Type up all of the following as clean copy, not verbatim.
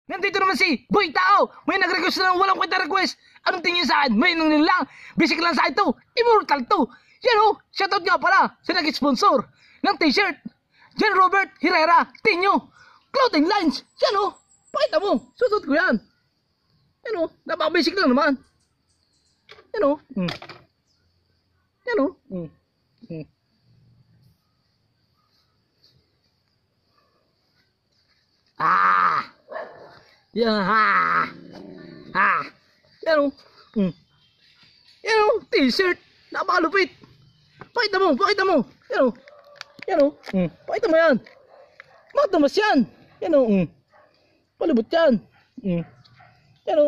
Nandito naman si Boy Tao. May nag-request na ng walang kwenta request. Anong tingin sa akin? May nung lang. Basic lang sa ito. Immortal to. Yan o. Shoutout nga pala sa nag-sponsor ng t-shirt. Jan Robert Herrera. Tinyo. Clothing lines. Yan o. Pakita mo. Susuot ko yan. Yan o. Napaka-basic lang naman. Yan o. Yan o. Yan Yan o. Yan o. T-shirt. Napakalupit. Pakita mo. Yan o. Yan o. Pakita mo yan. Matamas yan. Yan o. Palibot yan. Yan o.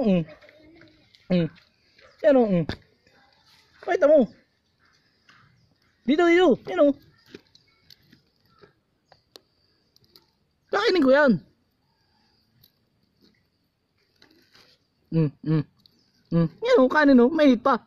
Yan o. Pakita mo. Dito. Yan o. Kakainin ko yan. Yan o. Kanin o. Mainit pa.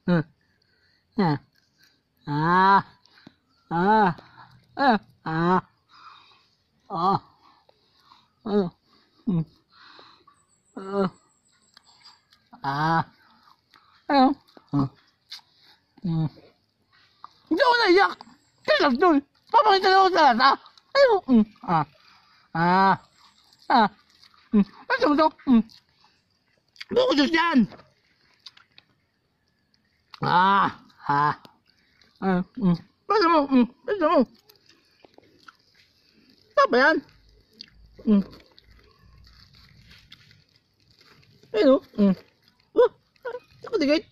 Hindi ako naiyak. Tilas doon. Papakita na ako sa lata. Ano ito? Bukusos yan. Pwede mo. Tapa yan. Ayun o. Ako digay.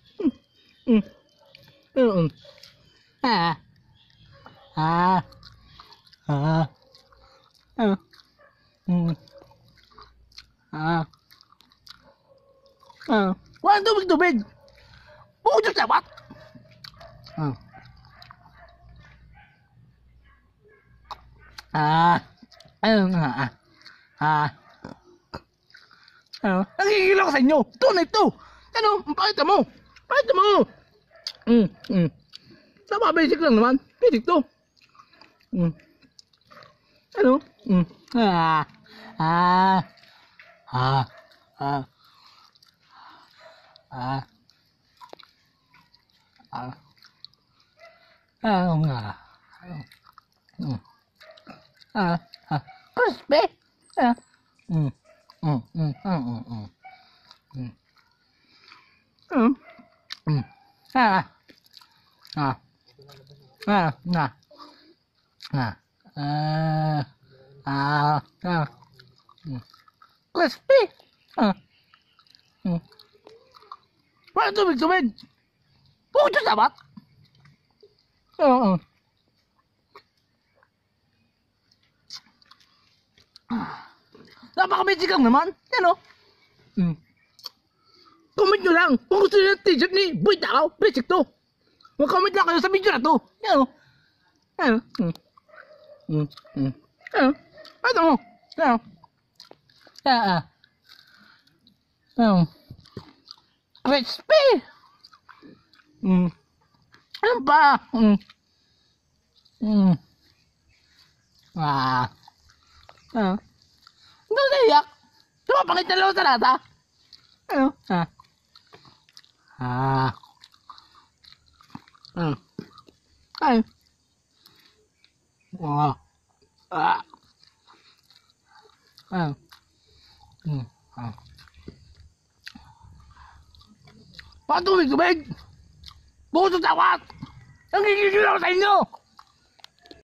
Ayun o. Walang tubig. Bukod sa sabat. Nagigil ako sa inyo. Tunay to. Ano? Pakita mo. Tama, basic lang naman. Basic to. Ano? Crispy. Crispy. Walang tubig. Bukod sa sabat. Napaka-basic lang naman. Yan o. Comment nyo lang kung gusto nyo ng t-shirt ni Boy Tao. Basic to. Mag-comment lang kayo sa video na to. Yan o. Ito mo. Crispy. Ano ba? Hindi naiyak. Tumapakit na lang sa lata. Patubig. Bukod sa tawat. Nangigigil ako sa inyo.